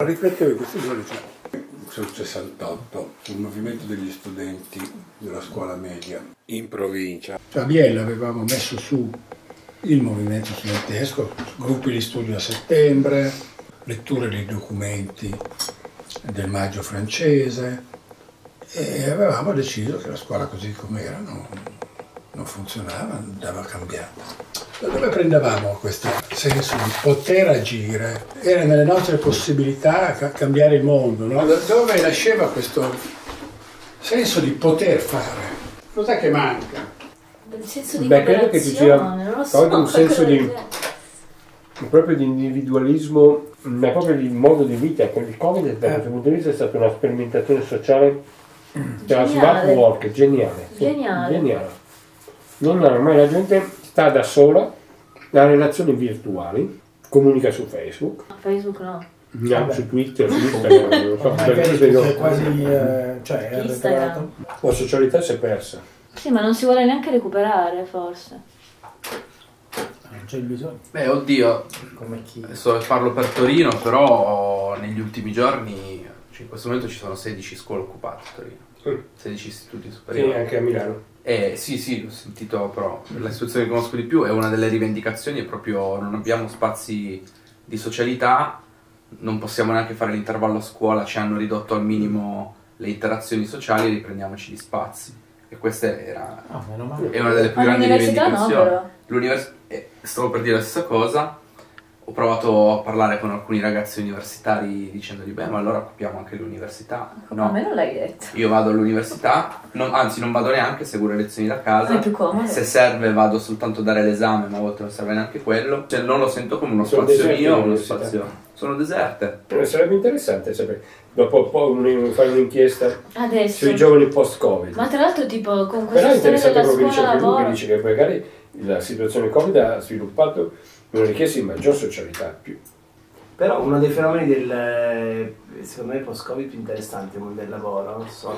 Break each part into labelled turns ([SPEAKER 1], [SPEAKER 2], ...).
[SPEAKER 1] Riflettevo in questi giorni, sul 68, sul movimento degli studenti della scuola media in provincia. A Biella avevamo messo su il movimento studentesco, gruppi di studio a settembre, letture dei documenti del Maggio francese, e avevamo deciso che la scuola così com'era non funzionava, andava cambiata. Da dove prendevamo questo senso di poter agire? Era nelle nostre possibilità cambiare il mondo, no? Da dove nasceva questo senso di poter fare? Cos'è che manca?
[SPEAKER 2] Il senso di
[SPEAKER 3] credo che ci sia proprio un senso proprio di individualismo, ma proprio di modo di vita. Il Covid da questo punto di vista è stata una sperimentazione sociale della smart work geniale. Geniale. Ormai la gente sta da sola, ha relazioni virtuali, comunica su Facebook.
[SPEAKER 2] Facebook no.
[SPEAKER 3] No, su Twitter, su Instagram, non lo so.
[SPEAKER 4] Facebook è quasi, cioè è recuperato.
[SPEAKER 3] La socialità si è persa.
[SPEAKER 2] Sì, ma non si vuole neanche recuperare, forse.
[SPEAKER 4] Non c'è il bisogno.
[SPEAKER 5] Beh, oddio, adesso parlo per Torino, però negli ultimi giorni, cioè in questo momento ci sono 16 scuole occupate a Torino, 16 istituti superiori.
[SPEAKER 3] Sì, anche a Milano.
[SPEAKER 5] Sì, l'ho sentito, però la situazione che conosco di più è una delle rivendicazioni, è proprio non abbiamo spazi di socialità, non possiamo neanche fare l'intervallo a scuola, ci hanno ridotto al minimo le interazioni sociali, riprendiamoci gli spazi. E questa è una delle più grandi rivendicazioni.
[SPEAKER 2] No,
[SPEAKER 5] stavo per dire la stessa cosa. Ho provato a parlare con alcuni ragazzi universitari dicendogli beh, ma allora occupiamo anche l'università.
[SPEAKER 2] No, a me non l'hai detto.
[SPEAKER 5] Io vado all'università, anzi non vado neanche, seguo le lezioni da casa.
[SPEAKER 2] È più comodo.
[SPEAKER 5] Se serve vado soltanto a dare l'esame, ma a volte non serve neanche quello. Cioè non lo sento come uno spazio mio, uno spazio. Sono deserte.
[SPEAKER 3] Sarebbe interessante sapere. Dopo fare un'inchiesta
[SPEAKER 2] adesso
[SPEAKER 3] sui giovani post-Covid.
[SPEAKER 2] Ma tra l'altro tipo con
[SPEAKER 3] però
[SPEAKER 2] questa
[SPEAKER 3] è
[SPEAKER 2] storia
[SPEAKER 3] interessante
[SPEAKER 2] della
[SPEAKER 3] quello che dice
[SPEAKER 2] scuola
[SPEAKER 3] anche lui,
[SPEAKER 2] lavoro
[SPEAKER 3] che dice che magari la situazione Covid ha sviluppato una richiesta di maggior socialità più.
[SPEAKER 6] Però uno dei fenomeni secondo me post-Covid più interessanti nel mondo del lavoro sono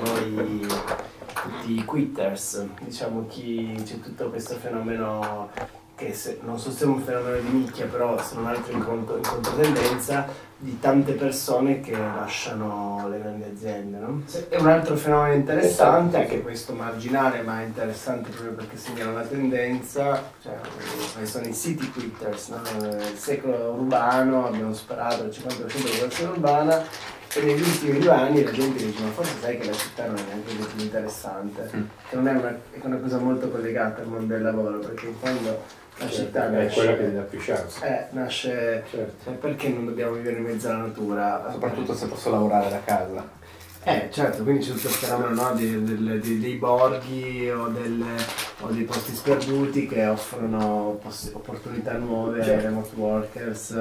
[SPEAKER 6] tutti i quitters, diciamo c'è tutto questo fenomeno che non so se è un fenomeno di nicchia, però se non altro in controtendenza di tante persone che lasciano le grandi aziende, no? È un altro fenomeno interessante, anche questo marginale, ma interessante proprio perché segnala una tendenza, cioè sono i city quitters, no? Nel secolo urbano abbiamo sparato il 50% della popolazione urbana e negli ultimi 2 anni la gente dice ma forse sai che la città non è neanche così interessante, che non è una cosa molto collegata al mondo del lavoro, perché in fondo la città
[SPEAKER 3] è quella che ti dà più chance.
[SPEAKER 6] Nasce,
[SPEAKER 3] certo.
[SPEAKER 6] Perché non dobbiamo vivere in mezzo alla natura?
[SPEAKER 5] Soprattutto se posso lavorare da casa.
[SPEAKER 6] Certo, quindi c'è tutto il fenomeno, no, dei borghi o dei posti sperduti che offrono opportunità nuove ai remote workers.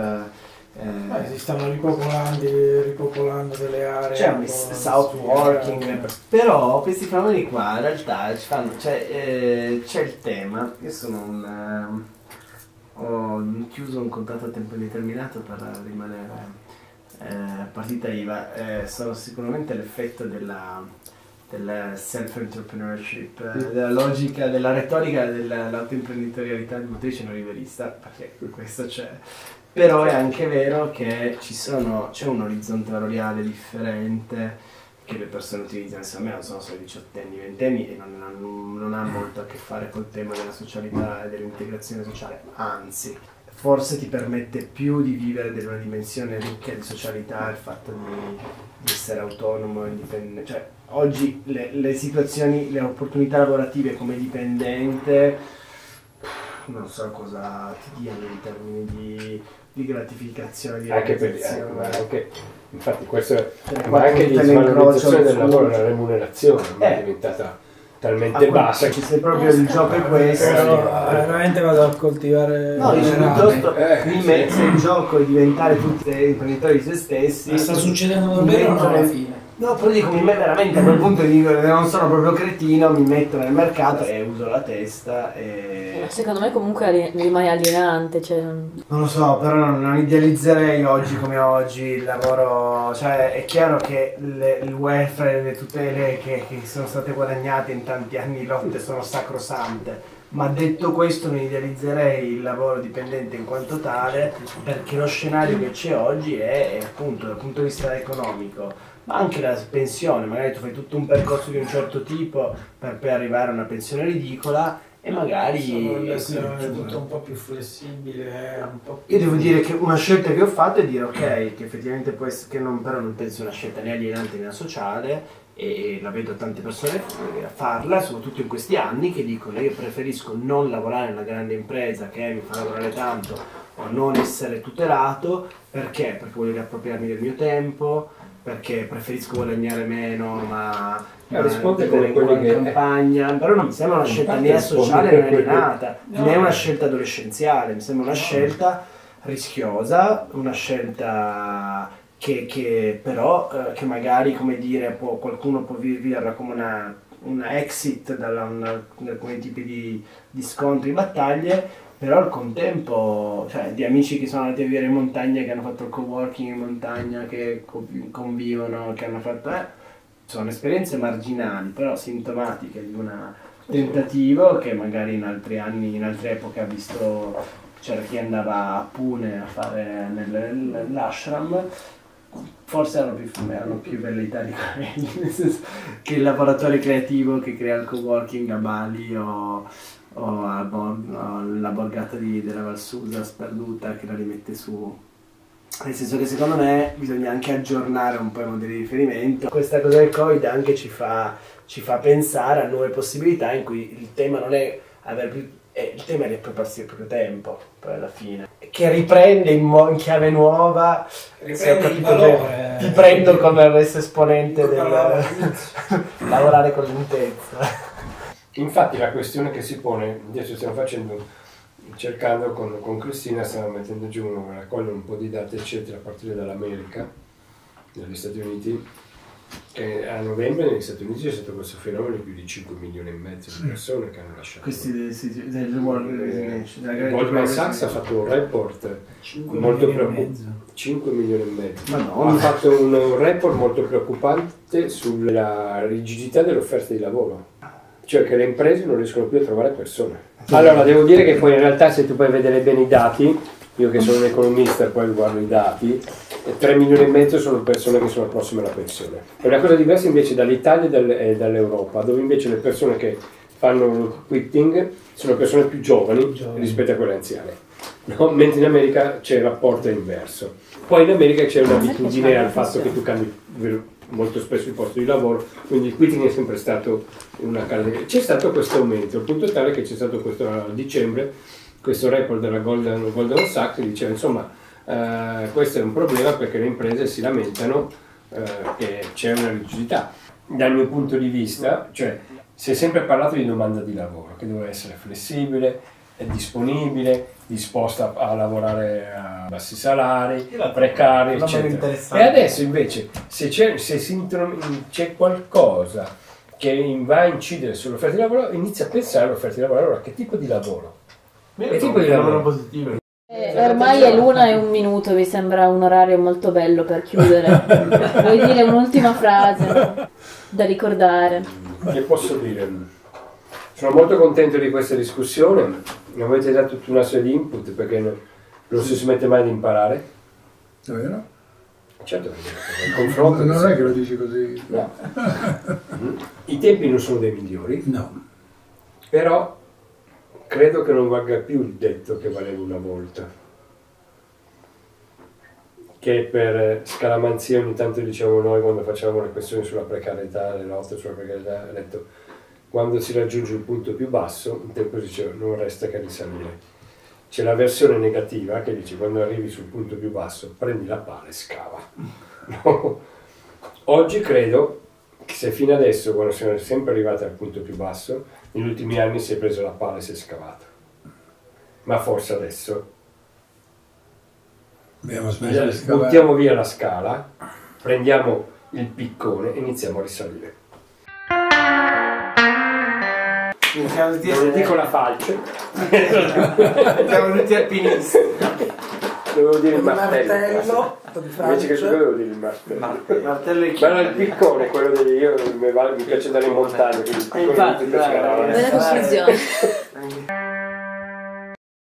[SPEAKER 4] Si stanno ripopolando delle aree.
[SPEAKER 6] C'è un south working, però questi fenomeni qua in realtà ci fanno, c'è il tema. Io ho chiuso un contratto a tempo indeterminato per rimanere partita IVA. Sono sicuramente l'effetto del self-entrepreneurship, della logica, della retorica dell'autoimprenditorialità di motrice non rivelista, perché questo c'è. Però è anche vero che c'è un orizzonte valoriale differente che le persone utilizzano, secondo me non sono solo 18enni, 20enni e non ha molto a che fare col tema della socialità e dell'integrazione sociale, anzi, forse ti permette più di vivere di una dimensione ricca di socialità il fatto di essere autonomo, indipendente. Cioè, oggi le situazioni, le opportunità lavorative come dipendente, non so cosa ti diano in termini di gratificazione, di
[SPEAKER 3] anche infatti questo ma anche di svalorizzazione del lavoro, la remunerazione è diventata talmente bassa che
[SPEAKER 6] se proprio il gioco è questo,
[SPEAKER 4] veramente vado a coltivare.
[SPEAKER 6] No, dice piuttosto se il gioco è diventare tutti imprenditori di se stessi.
[SPEAKER 4] Ma sta succedendo davvero o no alla fine?
[SPEAKER 6] No, però dico, veramente a quel punto dico, non sono proprio cretino, mi metto nel mercato e uso la testa e...
[SPEAKER 2] Secondo me comunque rimane alienante, cioè...
[SPEAKER 6] Non lo so, però non idealizzerei oggi come oggi il lavoro, cioè è chiaro che il welfare e le tutele che sono state guadagnate in tanti anni di lotte sono sacrosante, Ma detto questo non idealizzerei il lavoro dipendente in quanto tale, perché lo scenario che c'è oggi è appunto dal punto di vista economico, ma anche la pensione, magari tu fai tutto un percorso di un certo tipo per poi arrivare a una pensione ridicola e magari...
[SPEAKER 4] Essere tutto un po' più flessibile, un po' più...
[SPEAKER 6] Io devo dire che una scelta che ho fatto è dire ok, che effettivamente può essere, che non, però non penso una scelta né alienante né sociale, e la vedo tante persone a farla, soprattutto in questi anni, che dicono io preferisco non lavorare nella grande impresa che mi fa lavorare tanto o non essere tutelato, perché? Perché voglio riappropriarmi del mio tempo, perché preferisco guadagnare meno ma
[SPEAKER 3] risponde come quelli
[SPEAKER 6] in campagna, però non mi sembra una scelta né sociale né alienata, né una scelta adolescenziale, mi sembra una scelta rischiosa, una scelta che però che magari, come dire, qualcuno può viverla come una exit da alcuni tipi di scontri, battaglie, però al contempo, cioè, di amici che sono andati a vivere in montagna, che hanno fatto il co-working in montagna, che convivono, che hanno fatto sono esperienze marginali, però sintomatiche di un tentativo che magari in altri anni, in altre epoche ha visto, c'era chi andava a Pune a fare nell'ashram. Forse erano più velleitari nel senso che il lavoratore creativo che crea il co-working a Bali o alla borgata della Valsusa sperduta che la rimette su. Nel senso che secondo me bisogna anche aggiornare un po' i modelli di riferimento. Questa cosa del Covid anche ci fa pensare a nuove possibilità in cui il tema non è avere più... il tema è riappropriarsi il proprio tempo, poi alla fine. Che riprende in chiave nuova,
[SPEAKER 4] riprende il valore.
[SPEAKER 6] Ti prendo come adesso esponente del lavorare con lentezza.
[SPEAKER 3] Infatti la questione che si pone, adesso stiamo cercando con Cristina, stiamo mettendo giù, raccogliere un po' di dati eccetera a partire dall'America, dagli Stati Uniti, che a novembre negli Stati Uniti c'è stato questo fenomeno di più di 5 milioni e mezzo di persone che hanno lasciato.
[SPEAKER 6] Questi del
[SPEAKER 3] Goldman Sachs ha fatto un report 5 milioni e mezzo.
[SPEAKER 6] Madonna.
[SPEAKER 3] Ha fatto un report molto preoccupante sulla rigidità dell'offerta di lavoro, cioè che le imprese non riescono più a trovare persone. Allora devo dire che poi in realtà se tu puoi vedere bene i dati, io che sono un economista poi guardo i dati, 3 milioni e mezzo sono persone che sono prossime alla pensione. È una cosa diversa invece dall'Italia e dall'Europa, dove invece le persone che fanno il quitting sono persone più giovani rispetto a quelle anziane, no? Mentre in America c'è il rapporto inverso. Poi in America c'è un'abitudine al fatto che tu cambi molto spesso il posto di lavoro, quindi il quitting è sempre stato una caratteristica. C'è stato questo aumento, al punto tale che c'è stato questo a dicembre, questo report della Goldman Sachs che diceva insomma questo è un problema perché le imprese si lamentano che c'è una rigidità. Dal mio punto di vista, cioè, si è sempre parlato di domanda di lavoro, che deve essere flessibile, disponibile, disposta a lavorare a bassi salari, precari, eccetera. E adesso invece, se c'è qualcosa che va a incidere sull'offerta di lavoro, inizia a pensare all'offerta di lavoro. Allora, che tipo di lavoro? Che tipo di lavoro positivo?
[SPEAKER 2] Ormai è l'1:01, mi sembra un orario molto bello per chiudere. Vuoi dire un'ultima frase da ricordare?
[SPEAKER 3] Che posso dire? Sono molto contento di questa discussione, mi avete dato tutta una serie di input perché non si smette mai di imparare.
[SPEAKER 1] Davvero?
[SPEAKER 3] Certo, il confronto
[SPEAKER 1] non è che lo dici così.
[SPEAKER 3] No. I tempi non sono dei migliori,
[SPEAKER 1] no,
[SPEAKER 3] però credo che non valga più il detto che valeva una volta, che per scaramanzia ogni tanto diciamo noi quando facciamo le questioni sulla precarietà, le lotte sulla precarietà, ha detto quando si raggiunge il punto più basso, il tempo si dice non resta che risalire. C'è la versione negativa che dice quando arrivi sul punto più basso prendi la pala e scava. No? Oggi credo che se fino adesso, quando siamo sempre arrivati al punto più basso, negli ultimi anni si è preso la pala e si è scavato. Ma forse adesso buttiamo via la scala, prendiamo il piccone e iniziamo a risalire. Non dico la falce.
[SPEAKER 6] Siamo venuti alpinisti.
[SPEAKER 3] Dovevo dire il
[SPEAKER 4] martello
[SPEAKER 3] martello. Invece che tu dovevo dire il martello.
[SPEAKER 6] Martello e
[SPEAKER 3] Ma era il piccone, quello degli io mi piace andare in montagna, quindi il piccone
[SPEAKER 6] infatti,
[SPEAKER 3] tutte scalare.
[SPEAKER 2] Bella confusione.